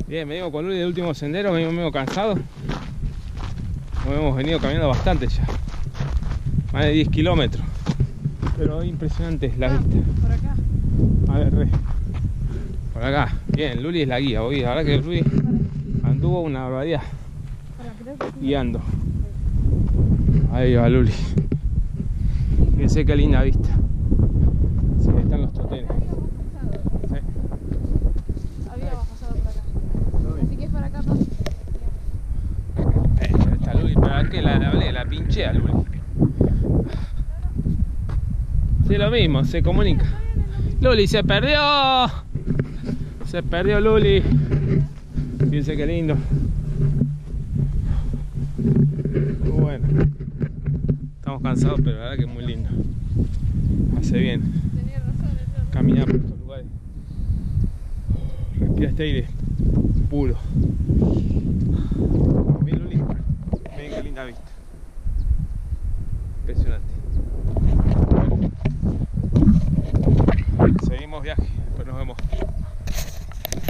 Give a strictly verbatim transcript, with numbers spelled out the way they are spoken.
Bien, venimos con Luli del último sendero, venimos medio cansados. Hemos venido caminando bastante ya. Más de diez kilómetros. Pero impresionante la Ah, vista. por acá. A ver, re. Por acá. Bien, Luli es la guía hoy. La verdad que Luli anduvo una barbaridad Para, creo que sí. guiando. Ahí va Luli. Fíjense qué linda vista. Sí, ahí están los totenes. Sí. Habíamos pasado por acá. Así que es para acá, pa. Eh, ahí está Luli, pero que la, la, la pinché a Luli. Sí, lo mismo, se comunica. Luli se perdió. Se perdió Luli. Fíjense qué lindo. Muy bueno. Estamos cansados, pero la verdad que es muy lindo. Hace bien Tenía razón, eso. caminar por estos lugares. Respira este aire puro. Bien Luli. Miren qué linda vista. Impresionante.